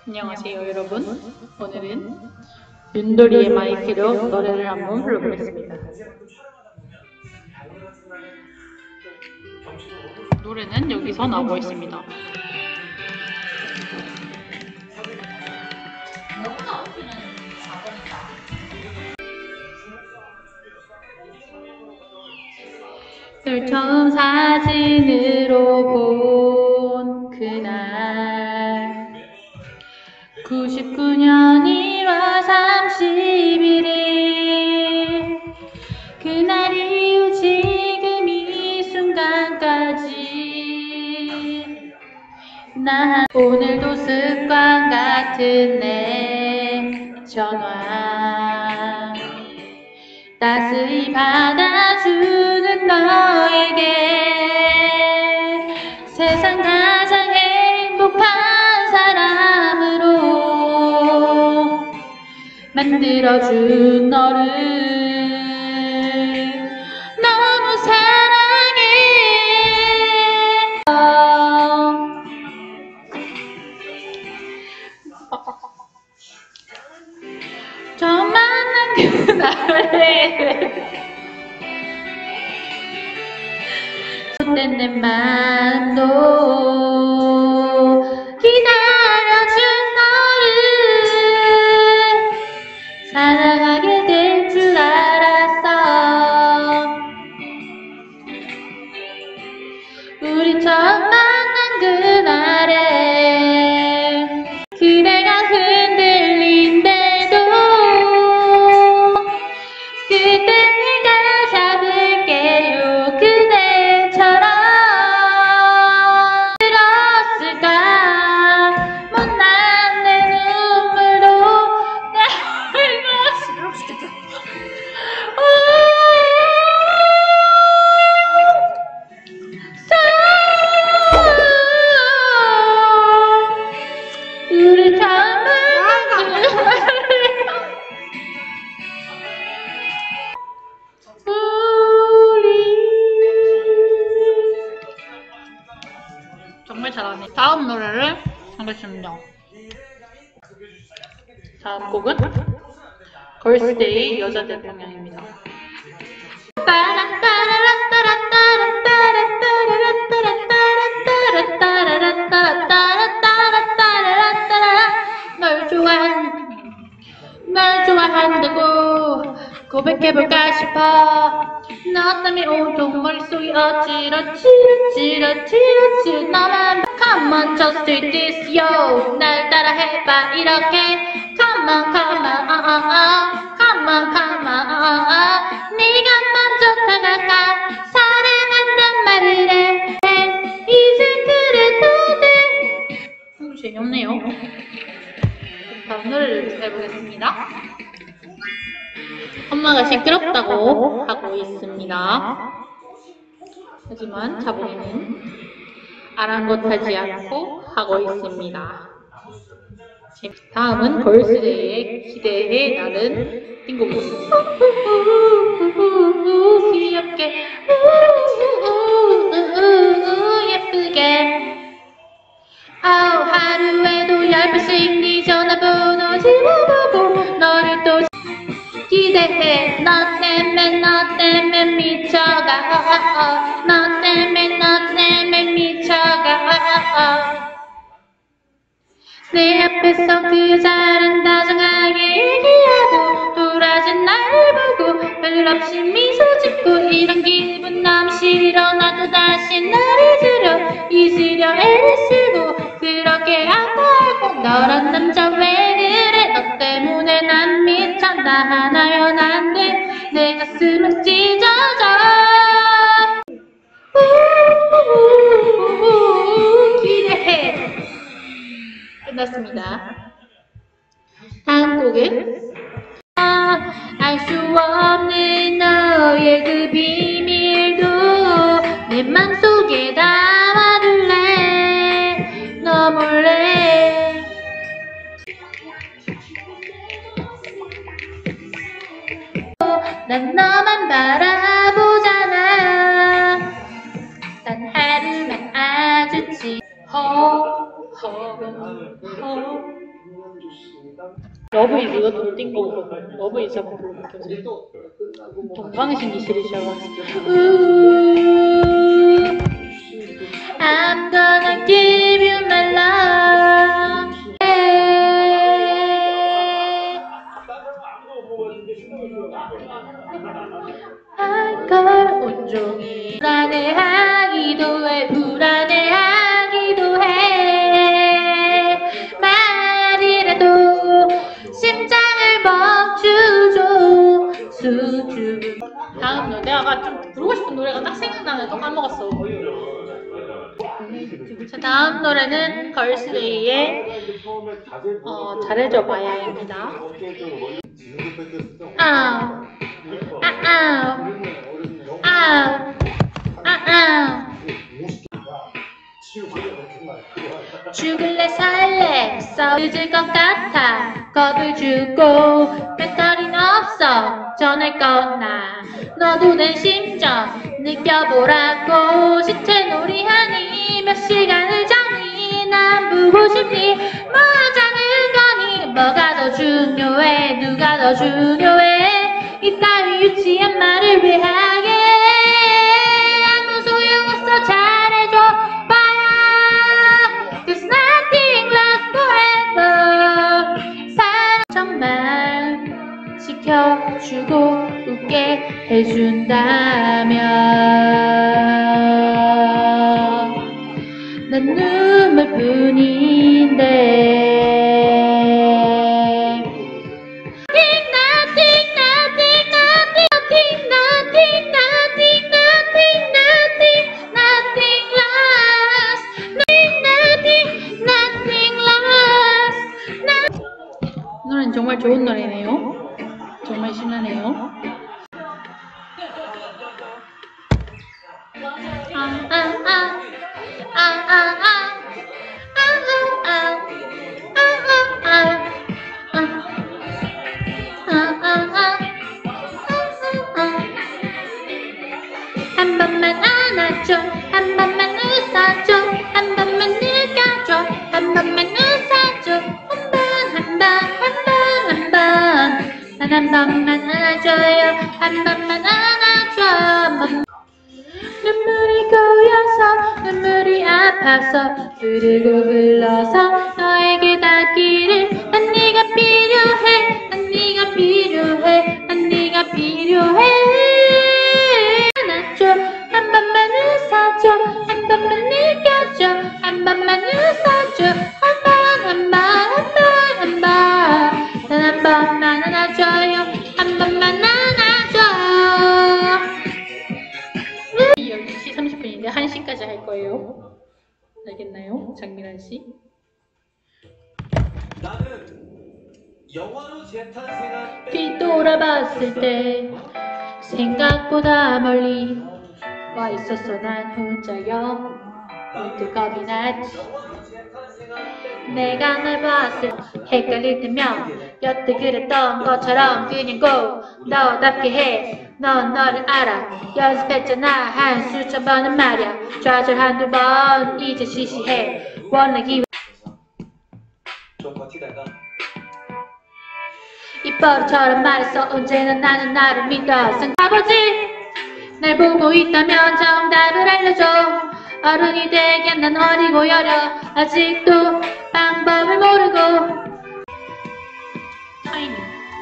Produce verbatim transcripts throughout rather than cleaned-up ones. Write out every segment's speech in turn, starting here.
안녕하세요 여러분. 오늘은 윤돌이의 마이크로 노래를 한번 불러보겠습니다. 노래는 여기서 나오고 있습니다. 널 처음 사진으로 본 그날 구십구 년 일월 삼십일일 그날 이후 지금 이 순간까지 난 오늘도 습관 같은 내 전화 따스히 받아주는 너에게 세상 가장 행복한 사람으로 만들어준 너를 너무 사랑해. 처음 만난 그날에 그땐 내 마음도 기다려준 너를 사랑하게 될 줄 알았어. 우리 처음 만난 그날에 그대가 흔들린대도 그땐 내가 잡을게요. 그대처럼 들었을까 못난 내 눈물도 나를 시끄럽시겠다. 우리 처음 정말 잘하네. 다음 노래를 하겠습니다. 다음 곡은 걸스데이 여자들 공연입니다. 널 좋아한 널 좋아한다고 고백해볼까 싶어. 너 때문에 온통 머릿속이 어지럽지 어지럽지 너만 Come on just do this yo 날 따라해봐 이렇게 Come on come on uh, uh, uh. Come on come on uh, uh, uh. 네가 먼저 다가가 사랑한단 말을 해 이제 그래도 돼. 음, 재미없네요. 다음 노래를 해보겠습니다. 엄마가 시끄럽다고 하고 있습니다. 하지만 자봉이는 아랑곳하지 않고 하고 있습니다. 다음은 걸스데이의 기대해 나는 띵곡입니다. 귀엽게 예쁘게 하루에도 열 번씩 네 전화번호 집어보고 너를 또 기대해. 너 때문에 너 때문에 미쳐가 어, 어, 어. 너 때문에 너 때문에 미쳐가 어, 어, 어. 내 앞에서 그 사랑 다정하게 얘기하고 돌아진 날 보고 별일 없이 미소 짓고 이런 기분 너무 싫어. 나도 다시 날 잊으려 잊으려 애를 쓰고 그렇게 아파하고 너란 남자 왜 그래. 너 때문에 난 미쳐 나 하나면 안 돼. 내 가슴은 찢어져. 우우우우우 기대해. 끝났습니다. 다음 곡은 알 수 없는 너의 그 비밀도 내 맘속에 담아둘래. 너 몰래 난 너만 바라보잖아. 단 하루만 아주지. 허허허 러브 이즈 이것도 띵 거고 러브 이즈 한번 불러볼게요. 동방신기 시리즈여가지고 I'm gonna give you my love. 알걸 온종일 불안해하기도 해 불안해하기도 해 말이라도 심장을 멈추죠 수줍은 다음 노래 내가 좀 부르고 싶은 노래가 딱 생각나는데 또 까먹었어. 자, 다음 노래는 걸스데이의 어, 잘해줘 봐야입니다. 아, 아, 아, 아, 아, 아. 죽을래 살래 싸우질 것 같아 겁을 주고 배터리는 없어 전할 건나 너도 내 심정 느껴보라고 시체놀이하니 몇 시간을 자니 난 보고 싶니 뭐 하자는 거니 뭐가 더 중요해 누가 더 중요해 이따위 유치한 말을 왜 하게 아무 소용없어 잘해줘 봐야 Cause nothing lasts forever 사랑 정말 지켜주고 웃게 해준다면 난 눈물뿐인데 이 노래는 정말 좋은 노래네요. 정말 신나네요. 한 번만 안아줘 한 번만 웃어줘 한 번만 느껴줘 한 번만 웃어줘 한 번 한 번 한 번 한 번 단 한 번만 안아줘요 한 번만 안아줘 눈물이 고여서 눈물이 아파서 부르고 불러서 너에게 닿기를 난 네가 필요해 난 네가 필요해 난 네가 필요해 안아줘 한 번만 웃어줘 한 번만 느껴줘 한 번만 웃어줘 한 번 한 번 한 번 한 번 단 한 번만 안아줘요 한 번만 안아줘 열 시 삼십 분인데 한 시까지 할 거예요. 알겠나요? 장민환 씨? 나는 영화로 재탄생한 뒤돌아봤을 때 생각보다 멀리 와 있었어 난 혼자여 문득 겁이 났지 내가 날 봤을 헷갈릴 때면 여태 그랬던 것처럼 그냥 고 너답게 해 넌 너를 알아 연습했잖아 한 수천 번은 말야 좌절 한두 번 이제 시시해 원하기 좀 버티다가 입버릇처럼 말했어 언제나 나는 나를 믿어 생각아버지 날 보고 있다면 정답을 알려줘 어른이 되기엔 난 어리고 여려 아직도 방법을 모르고 타이밍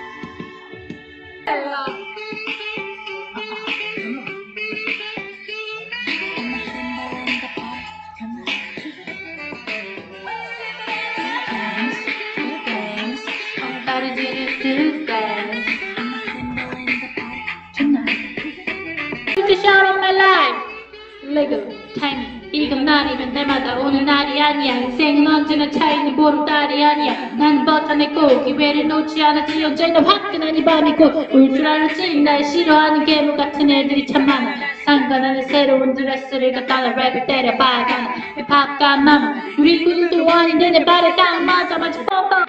Shout of my life 레고 타이밍 이건 날이면 날마다 오는 날이 아니야 인생은 언제나 차이는 보름달이 아니야 나는 버텨냈고 기회를 놓지 않았지 언제나 화끈한 이 밤이고 울 줄 알았지 날 싫어하는 괴물 같은 애들이 참 많아 상관하는 새로운 드레스를 갖다가 랩을 때려 빨간 힙합과 마마 우리 구두도 아닌데 내 발에 딱 맞아 맞아 뻔뻔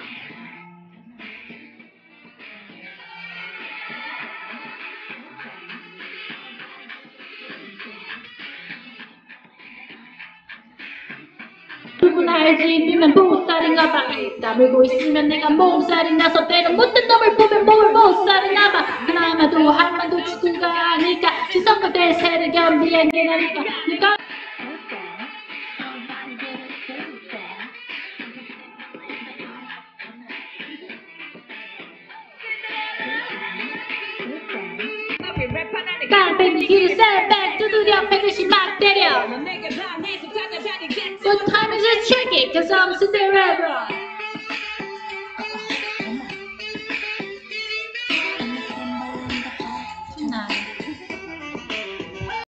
누구나 알지 집이면 보살인가 봐. 입 다물고 있으면 내가 몸살이 나서 때론 못된 놈을 보면 몸을 보살이 나봐. 하나마도 한마도 주구가 아닐까. 지성과 대세를 겸비한 게 나니까. 내가 깡패기를 쌀백 두드려 패듯이 막 때려. What time is it? Check it, cause I'm Cinderella.